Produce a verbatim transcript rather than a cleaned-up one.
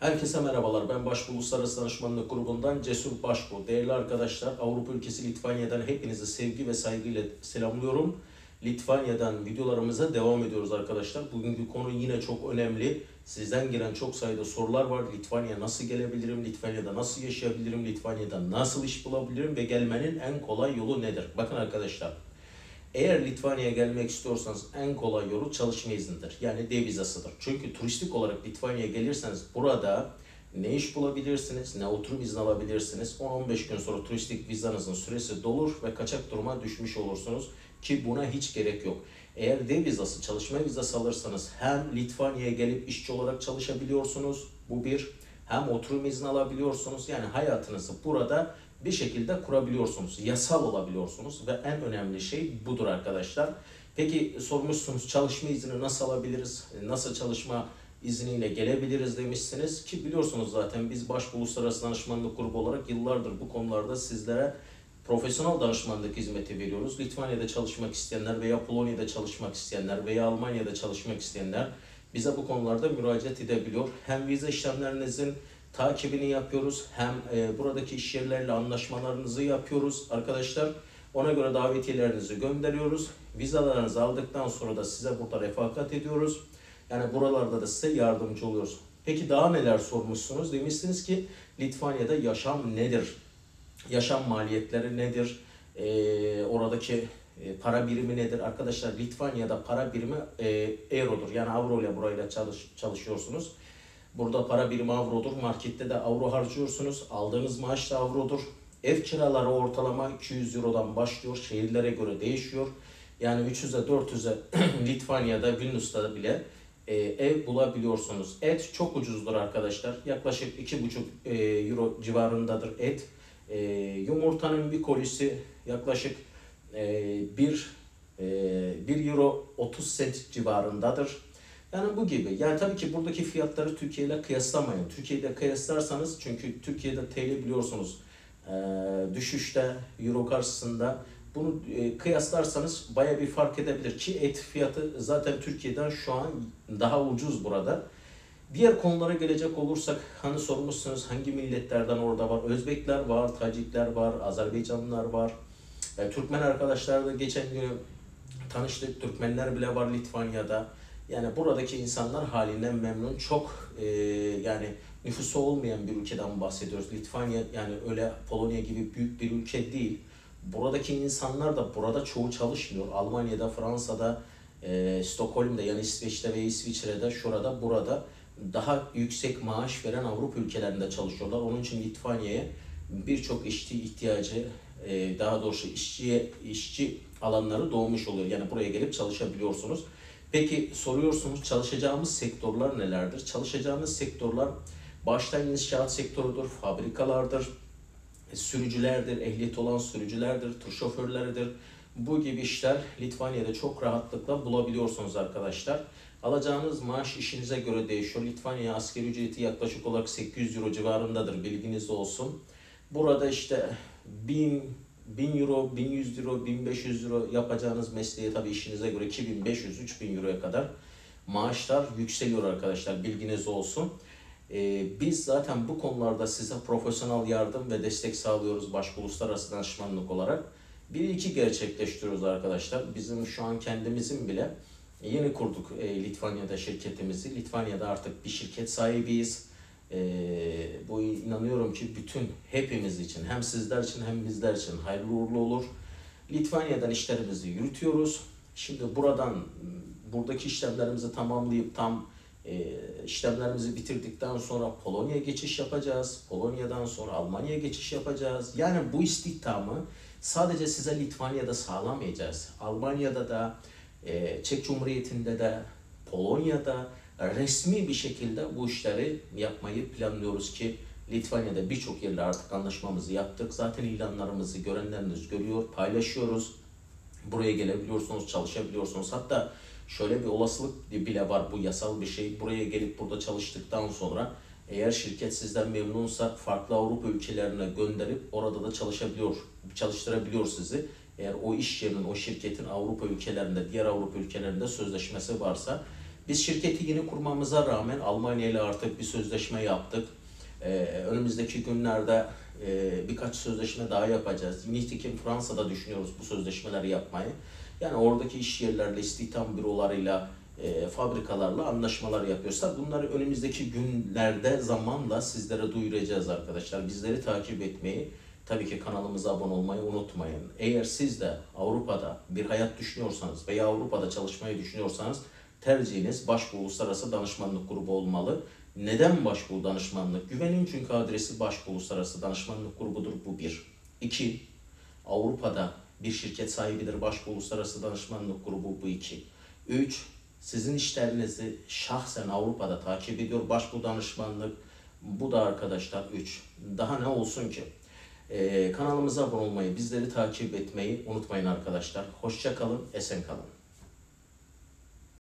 Herkese merhabalar. Ben Başbuğ Uluslararası Danışmanlık Grubu'ndan Cesur Başbuğ. Değerli arkadaşlar, Avrupa ülkesi Litvanya'dan hepinizi sevgi ve saygıyla selamlıyorum. Litvanya'dan videolarımıza devam ediyoruz arkadaşlar. Bugünkü konu yine çok önemli. Sizden gelen çok sayıda sorular var. Litvanya'ya nasıl gelebilirim? Litvanya'da nasıl yaşayabilirim? Litvanya'da nasıl iş bulabilirim? Ve gelmenin en kolay yolu nedir? Bakın arkadaşlar. Eğer Litvanya'ya gelmek istiyorsanız en kolay yolu çalışma iznidir. Yani D vizasıdır. Çünkü turistik olarak Litvanya'ya gelirseniz burada ne iş bulabilirsiniz, ne oturum izni alabilirsiniz. on on beş gün sonra turistik vizanızın süresi dolur ve kaçak duruma düşmüş olursunuz. Ki buna hiç gerek yok. Eğer D vizası, çalışma vizası alırsanız hem Litvanya'ya gelip işçi olarak çalışabiliyorsunuz. Bu bir. Hem oturum izni alabiliyorsunuz. Yani hayatınızı burada bir şekilde kurabiliyorsunuz. Yasal olabiliyorsunuz ve en önemli şey budur arkadaşlar. Peki sormuşsunuz, çalışma izni nasıl alabiliriz? Nasıl çalışma izniyle gelebiliriz demişsiniz ki biliyorsunuz zaten biz Başbuğ Uluslararası Danışmanlık Grubu olarak yıllardır bu konularda sizlere profesyonel danışmanlık hizmeti veriyoruz. Litvanya'da çalışmak isteyenler veya Polonya'da çalışmak isteyenler veya Almanya'da çalışmak isteyenler bize bu konularda müracaat edebiliyor. Hem vize işlemlerinizin takibini yapıyoruz, hem e, buradaki iş yerleriyle anlaşmalarınızı yapıyoruz arkadaşlar. Ona göre davetiyelerinizi gönderiyoruz. Vizalarınızı aldıktan sonra da size burada refakat ediyoruz. Yani buralarda da size yardımcı oluyoruz. Peki daha neler sormuşsunuz? Demişsiniz ki Litvanya'da yaşam nedir? Yaşam maliyetleri nedir? Ee, oradaki e, para birimi nedir? Arkadaşlar Litvanya'da para birimi e, eurodur. Yani avro ile burayla çalış, çalışıyorsunuz. Burada para birimi avrodur. Markette de avro harcıyorsunuz. Aldığınız maaş da avrodur. Ev kiraları ortalama iki yüz eurodan başlıyor. Şehirlere göre değişiyor. Yani üç yüze dört yüze Litvanya'da, Vilnius'ta bile e, ev bulabiliyorsunuz. Et çok ucuzdur arkadaşlar. Yaklaşık iki buçuk e, euro civarındadır et. E, yumurtanın bir kolisi yaklaşık e, bir euro otuz sent civarındadır. Yani bu gibi. Yani tabii ki buradaki fiyatları Türkiye ile kıyaslamayın. Türkiye'de kıyaslarsanız, çünkü Türkiye'de T L biliyorsunuz e, düşüşte, euro karşısında. Bunu e, kıyaslarsanız baya bir fark edebilir ki et fiyatı zaten Türkiye'den şu an daha ucuz burada. Diğer konulara gelecek olursak, hani sormuşsunuz hangi milletlerden orada var? Özbekler var, Tacikler var, Azerbaycanlılar var. E, Türkmen arkadaşlar da geçen gün tanıştık. Türkmenler bile var Litvanya'da. Yani buradaki insanlar halinden memnun. Çok e, yani nüfusu olmayan bir ülkeden bahsediyoruz. Litvanya yani öyle Polonya gibi büyük bir ülke değil. Buradaki insanlar da burada çoğu çalışmıyor. Almanya'da, Fransa'da, e, Stockholm'da yani İsveç'te ve İsviçre'de, şurada, burada daha yüksek maaş veren Avrupa ülkelerinde çalışıyorlar. Onun için Litvanya'ya birçok işçi ihtiyacı, e, daha doğrusu işçiye işçi alanları doğmuş oluyor. Yani buraya gelip çalışabiliyorsunuz. Peki soruyorsunuz, çalışacağımız sektörler nelerdir? Çalışacağımız sektörler başta inşaat sektörüdür, fabrikalardır, sürücülerdir, ehliyet olan sürücülerdir, tır şoförleridir. Bu gibi işler Litvanya'da çok rahatlıkla bulabiliyorsunuz arkadaşlar. Alacağınız maaş işinize göre değişiyor. Litvanya asgari ücreti yaklaşık olarak sekiz yüz euro civarındadır, bilginiz olsun. Burada işte bin bin euro, bin yüz euro, bin beş yüz euro yapacağınız mesleğe tabii işinize göre iki bin beş yüz üç bin euroya kadar maaşlar yükseliyor arkadaşlar, bilginiz olsun. Ee, biz zaten bu konularda size profesyonel yardım ve destek sağlıyoruz Başbuğ Uluslararası Danışmanlık olarak. Bir iki gerçekleştiriyoruz arkadaşlar. Bizim şu an kendimizin bile yeni kurduk e, Litvanya'da şirketimizi. Litvanya'da artık bir şirket sahibiyiz. Ee, bu inanıyorum ki bütün hepimiz için, hem sizler için hem bizler için hayırlı uğurlu olur. Litvanya'dan işlerimizi yürütüyoruz. Şimdi buradan buradaki işlemlerimizi tamamlayıp tam e, işlemlerimizi bitirdikten sonra Polonya'ya geçiş yapacağız. Polonya'dan sonra Almanya'ya geçiş yapacağız. Yani bu istihdamı sadece size Litvanya'da sağlamayacağız. Almanya'da da, e, Çek Cumhuriyeti'nde de, Polonya'da resmi bir şekilde bu işleri yapmayı planlıyoruz ki Litvanya'da birçok yerle artık anlaşmamızı yaptık. Zaten ilanlarımızı görenleriniz görüyor, paylaşıyoruz. Buraya gelebiliyorsunuz, çalışabiliyorsunuz. Hatta şöyle bir olasılık bile var, bu yasal bir şey. Buraya gelip burada çalıştıktan sonra eğer şirket sizden memnunsa farklı Avrupa ülkelerine gönderip orada da çalışabiliyor, çalıştırabiliyor sizi. Eğer o iş yerinin, o şirketin Avrupa ülkelerinde, diğer Avrupa ülkelerinde sözleşmesi varsa Biz şirketi yeni kurmamıza rağmen Almanya ile artık bir sözleşme yaptık. Ee, önümüzdeki günlerde e, birkaç sözleşme daha yapacağız. Nitekim Fransa'da düşünüyoruz bu sözleşmeleri yapmayı. Yani oradaki iş yerlerle, istihdam bürolarıyla, e, fabrikalarla anlaşmalar yapıyorsak bunları önümüzdeki günlerde zamanla sizlere duyuracağız arkadaşlar. Bizleri takip etmeyi, tabii ki kanalımıza abone olmayı unutmayın. Eğer siz de Avrupa'da bir hayat düşünüyorsanız veya Avrupa'da çalışmayı düşünüyorsanız tercihiniz Başbuğ Uluslararası Danışmanlık Grubu olmalı. Neden Başbuğ Danışmanlık? Güvenin çünkü adresi Başbuğ Uluslararası Danışmanlık Grubu'dur. Bu bir. İki, Avrupa'da bir şirket sahibidir Başbuğ Uluslararası Danışmanlık Grubu. Bu iki. Üç, sizin işlerinizi şahsen Avrupa'da takip ediyor Başbuğ Danışmanlık. Bu da arkadaşlar üç. Daha ne olsun ki? Ee, kanalımıza abone olmayı, bizleri takip etmeyi unutmayın arkadaşlar. Hoşça kalın, esen kalın.